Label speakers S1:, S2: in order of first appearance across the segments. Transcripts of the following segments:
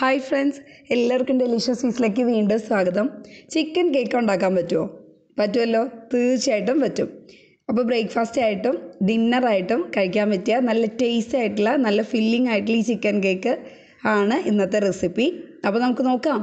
S1: Hi friends, എല്ലാവർക്കും delicious ഫീസിലേക്ക് വീണ്ടും സ്വാഗതം. ചിക്കൻ കേക്ക് ഉണ്ടാക്കാൻ പറ്റുമോ? പറ്റുമല്ലോ, തീർച്ചയായിട്ടും പറ്റും. അപ്പോൾ ബ്രേക്ക്ഫാസ്റ്റ് ആയിട്ടും ഡിന്നറായിട്ടും കഴിക്കാൻ പറ്റിയ നല്ല ടേസ്റ്റി ആയിട്ടുള്ള നല്ല ഫില്ലിംഗ് ആയിട്ടുള്ള ഈ ചിക്കൻ കേക്ക് ആണ് ഇന്നത്തെ റെസിപ്പി. അപ്പോൾ നമുക്ക് നോക്കാം.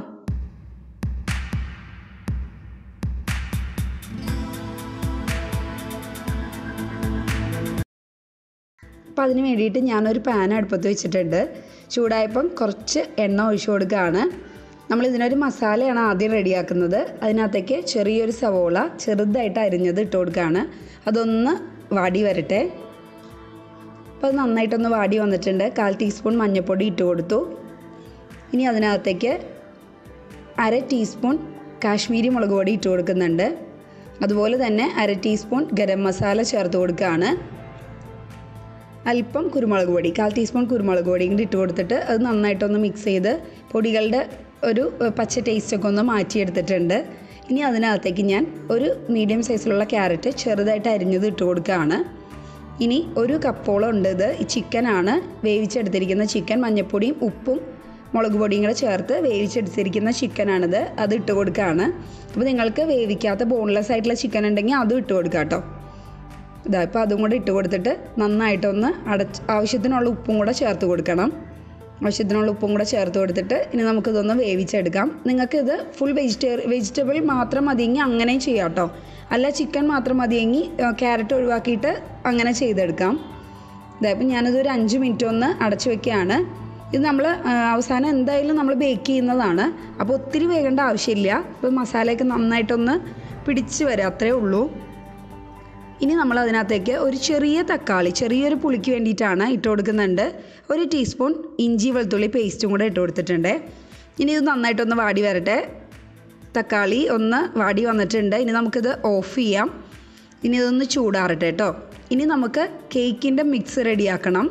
S1: അപ്പോൾ അതിന് വേണ്ടിയിട്ട് ഞാനൊരു പാൻ അടുപ്പത്ത് വെച്ചിട്ടുണ്ട്. ചൂടായപ്പം കുറച്ച് എണ്ണ ഒഴിച്ചു കൊടുക്കുകയാണ്. നമ്മളിതിനൊരു മസാലയാണ് ആദ്യം റെഡിയാക്കുന്നത്. അതിനകത്തേക്ക് ചെറിയൊരു സവോള ചെറുതായിട്ട് അരിഞ്ഞത് ഇട്ട് കൊടുക്കുകയാണ്. അതൊന്ന് വാടി വരട്ടെ. അപ്പോൾ അത് നന്നായിട്ടൊന്ന് വാടി വന്നിട്ടുണ്ട്. 1/4 ടീസ്പൂൺ മഞ്ഞൾപ്പൊടി ഇട്ട് കൊടുത്തു. ഇനി അതിനകത്തേക്ക് 1/2 ടീസ്പൂൺ കാശ്മീരി മുളക് പൊടി ഇട്ട് കൊടുക്കുന്നുണ്ട്. അതുപോലെ തന്നെ 1/2 ടീസ്പൂൺ ഗരം മസാല ചേർത്ത് കൊടുക്കുകയാണ്. അല്പം കുരുമുളക് പൊടി 1/4 ടീസ്പൂൺ കുരുമുളക് പൊടിയും കൂടി ഇട്ട് കൊടുത്തിട്ട് അത് നന്നായിട്ടൊന്ന് മിക്സ് ചെയ്ത് പൊടികളുടെ ഒരു പച്ച ടേസ്റ്റൊക്കെ ഒന്ന് മാറ്റിയെടുത്തിട്ടുണ്ട്. ഇനി അതിനകത്തേക്ക് ഞാൻ ഒരു മീഡിയം സൈസിലുള്ള ക്യാരറ്റ് ചെറുതായിട്ട് അരിഞ്ഞത് ഇട്ട് കൊടുക്കുകയാണ്. ഇനി 1 കപ്പോളം ഉണ്ട്. ഇത് ചിക്കനാണ്, വേവിച്ചെടുത്തിരിക്കുന്ന ചിക്കൻ. മഞ്ഞൾപ്പൊടിയും ഉപ്പും മുളക് പൊടിയും കൂടെ ചേർത്ത് വേവിച്ചെടുത്തിരിക്കുന്ന ചിക്കനാണിത്. അത് ഇട്ട് കൊടുക്കുകയാണ്. അപ്പോൾ നിങ്ങൾക്ക് വേവിക്കാത്ത ബോൺലെസ് ആയിട്ടുള്ള ചിക്കൻ ഉണ്ടെങ്കിൽ അതും ഇട്ട് കൊടുക്കാം കേട്ടോ. ഇപ്പോൾ അതും കൂടെ ഇട്ട് കൊടുത്തിട്ട് നന്നായിട്ടൊന്ന് ആവശ്യത്തിനുള്ള ഉപ്പും കൂടെ ചേർത്ത് കൊടുക്കണം. ആവശ്യത്തിനുള്ള ഉപ്പും കൂടെ ചേർത്ത് കൊടുത്തിട്ട് ഇനി നമുക്കിതൊന്ന് വേവിച്ചെടുക്കാം. നിങ്ങൾക്കിത് ഫുൾ വെജിറ്റബിൾ മാത്രം മതിയെങ്കിൽ അങ്ങനെയും ചെയ്യാം കേട്ടോ. അല്ല ചിക്കൻ മാത്രം മതിയെങ്കിൽ ക്യാരറ്റ് ഒഴിവാക്കിയിട്ട് അങ്ങനെ ചെയ്തെടുക്കാം. ഇപ്പം ഞാനിതൊരു 5 മിനിറ്റ് ഒന്ന് അടച്ചു വയ്ക്കുകയാണ്. ഇത് നമ്മൾ അവസാനം എന്തായാലും നമ്മൾ ബേക്ക് ചെയ്യുന്നതാണ്. അപ്പോൾ ഒത്തിരി വേകേണ്ട ആവശ്യമില്ല. ഇപ്പോൾ മസാലയൊക്കെ നന്നായിട്ടൊന്ന് പിടിച്ച് വരാം, അത്രയേ ഉള്ളൂ. ഇനി നമ്മൾ അതിനകത്തേക്ക് ഒരു ചെറിയ തക്കാളി, ചെറിയൊരു പുളിക്ക് വേണ്ടിയിട്ടാണ് ഇട്ട് കൊടുക്കുന്നുണ്ട്. 1 ടീസ്പൂൺ ഇഞ്ചി വെളുത്തുള്ളി പേസ്റ്റും കൂടെ ഇട്ട് കൊടുത്തിട്ടുണ്ട്. ഇനി ഇത് നന്നായിട്ടൊന്ന് വാടി വരട്ടെ. തക്കാളി ഒന്ന് വാടി വന്നിട്ടുണ്ട്. ഇനി നമുക്കിത് ഓഫ് ചെയ്യാം. ഇനി ഇതൊന്ന് ചൂടാറട്ടെ കേട്ടോ. ഇനി നമുക്ക് കേക്കിൻ്റെ മിക്സ് റെഡിയാക്കണം.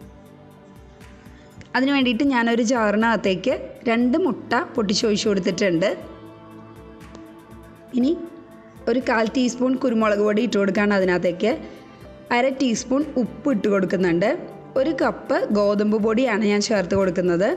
S1: അതിന് വേണ്ടിയിട്ട് ഞാനൊരു ജാറിനകത്തേക്ക് 2 മുട്ട പൊട്ടിച്ചൊഴിച്ച് കൊടുത്തിട്ടുണ്ട്. ഇനി ഒരു 1/4 ടീസ്പൂൺ കുരുമുളക് പൊടി ഇട്ട് കൊടുക്കുകയാണ്. അതിനകത്തേക്ക് 1/2 ടീസ്പൂൺ ഉപ്പ് ഇട്ട് കൊടുക്കുന്നുണ്ട്. 1 കപ്പ് ഗോതമ്പ് പൊടിയാണ് ഞാൻ ചേർത്ത് കൊടുക്കുന്നത്.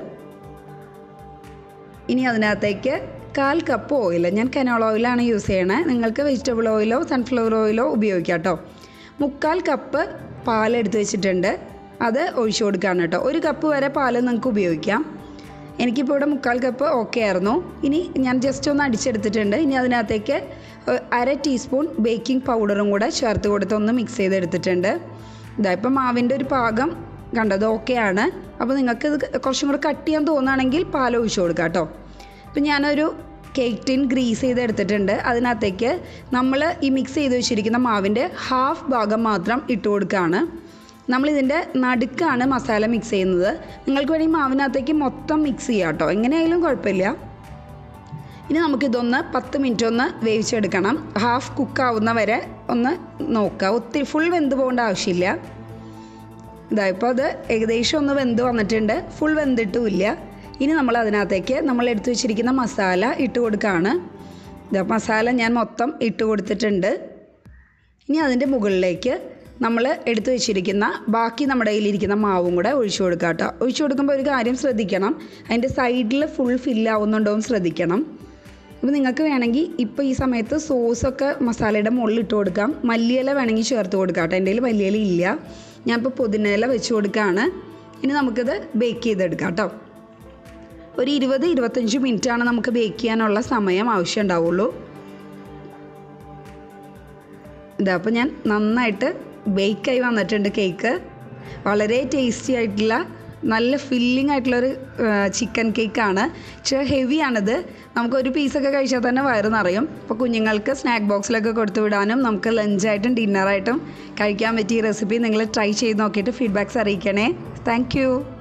S1: ഇനി അതിനകത്തേക്ക് 1/4 കപ്പ് ഓയിൽ, ഞാൻ കനോള ഓയിലാണ് യൂസ് ചെയ്യണത്. നിങ്ങൾക്ക് വെജിറ്റബിൾ ഓയിലോ സൺഫ്ലവർ ഓയിലോ ഉപയോഗിക്കാം കേട്ടോ. 3/4 കപ്പ് പാലെടുത്ത് വെച്ചിട്ടുണ്ട്. അത് ഒഴിച്ചു കൊടുക്കുകയാണ് കേട്ടോ. 1 കപ്പ് വരെ പാൽ നിങ്ങൾക്ക് ഉപയോഗിക്കാം. എനിക്കിപ്പോൾ ഇവിടെ 3/4 കപ്പ് ഓക്കെ ആയിരുന്നു. ഇനി ഞാൻ ജസ്റ്റ് ഒന്ന് അടിച്ചെടുത്തിട്ടുണ്ട്. ഇനി അതിനകത്തേക്ക് 1/2 ടീസ്പൂൺ ബേക്കിംഗ് പൗഡറും കൂടെ ചേർത്ത് കൊടുത്ത് ഒന്ന് മിക്സ് ചെയ്തെടുത്തിട്ടുണ്ട്. ഇപ്പം മാവിൻ്റെ ഒരു പാകം കണ്ടത് ഓക്കെയാണ്. അപ്പോൾ നിങ്ങൾക്ക് ഇത് കുറച്ചും കൂടെ കട്ട് ചെയ്യാൻ തോന്നുകയാണെങ്കിൽ പാൽ ഒഴിച്ചു കൊടുക്കാം കേട്ടോ. ഇപ്പം ഞാനൊരു കേക്ക് ടിൻ ഗ്രീസ് ചെയ്തെടുത്തിട്ടുണ്ട്. അതിനകത്തേക്ക് നമ്മൾ ഈ മിക്സ് ചെയ്ത് വെച്ചിരിക്കുന്ന മാവിൻ്റെ ഹാഫ് ഭാഗം മാത്രം ഇട്ട് കൊടുക്കുകയാണ്. നമ്മളിതിൻ്റെ നടുക്കാണ് മസാല മിക്സ് ചെയ്യുന്നത്. നിങ്ങൾക്ക് വേണമെങ്കിൽ മാവിനകത്തേക്ക് മൊത്തം മിക്സ് ചെയ്യാം കേട്ടോ, എങ്ങനെയായാലും കുഴപ്പമില്ല. ഇനി നമുക്കിതൊന്ന് 10 മിനിറ്റ് ഒന്ന് വേവിച്ചെടുക്കണം. ഹാഫ് കുക്കാവുന്ന വരെ ഒന്ന് നോക്കുക. ഒത്തിരി ഫുൾ വെന്ത് പോകേണ്ട ആവശ്യമില്ല. ഇപ്പോൾ അത് ഏകദേശം ഒന്ന് വെന്ത് വന്നിട്ടുണ്ട്. ഫുൾ വെന്തിട്ടുമില്ല. ഇനി നമ്മൾ അതിനകത്തേക്ക് നമ്മൾ എടുത്തു വെച്ചിരിക്കുന്ന മസാല ഇട്ട് കൊടുക്കുകയാണ്. മസാല ഞാൻ മൊത്തം ഇട്ട് കൊടുത്തിട്ടുണ്ട്. ഇനി അതിൻ്റെ മുകളിലേക്ക് നമ്മൾ എടുത്തു വെച്ചിരിക്കുന്ന ബാക്കി നമ്മുടെ കയ്യിലിരിക്കുന്ന മാവും കൂടെ ഒഴിച്ചു കൊടുക്കുക കേട്ടോ. ഒഴിച്ചു കൊടുക്കുമ്പോൾ ഒരു കാര്യം ശ്രദ്ധിക്കണം, അതിൻ്റെ സൈഡിൽ ഫുൾ ഫില്ലാവുന്നുണ്ടോ എന്ന് ശ്രദ്ധിക്കണം. അപ്പോൾ നിങ്ങൾക്ക് വേണമെങ്കിൽ ഇപ്പോൾ ഈ സമയത്ത് സോസൊക്കെ മസാലയുടെ മുകളിൽ ഇട്ട് കൊടുക്കാം. മല്ലിയില വേണമെങ്കിൽ ചേർത്ത് കൊടുക്കാം കേട്ടോ. എൻ്റെ കയ്യിൽ മല്ലിയില ഇല്ല. ഞാനിപ്പോൾ പുതിനയില വെച്ച് കൊടുക്കുകയാണ്. ഇനി നമുക്കിത് ബേക്ക് ചെയ്തെടുക്കാം കേട്ടോ. ഒരു 20-25 മിനിറ്റാണ് നമുക്ക് ബേക്ക് ചെയ്യാനുള്ള സമയം ആവശ്യം ഉണ്ടാവുള്ളൂ. അപ്പോൾ ഞാൻ നന്നായിട്ട് ബേക്കായി വന്നിട്ടുണ്ട് കേക്ക്. വളരെ ടേസ്റ്റി ആയിട്ടുള്ള നല്ല ഫില്ലിംഗ് ആയിട്ടുള്ളൊരു ചിക്കൻ കേക്കാണ്. പക്ഷേ ഹെവിയാണിത്. നമുക്കൊരു പീസൊക്കെ കഴിച്ചാൽ തന്നെ വയറ് നിറയും. അപ്പോൾ കുഞ്ഞുങ്ങൾക്ക് സ്നാക്ക് ബോക്സിലൊക്കെ കൊടുത്തു വിടാനും നമുക്ക് ലഞ്ചായിട്ടും ഡിന്നറായിട്ടും കഴിക്കാൻ പറ്റിയ റെസിപ്പി നിങ്ങൾ ട്രൈ ചെയ്ത് നോക്കിയിട്ട് ഫീഡ്ബാക്ക്സ് അറിയിക്കണേ. താങ്ക്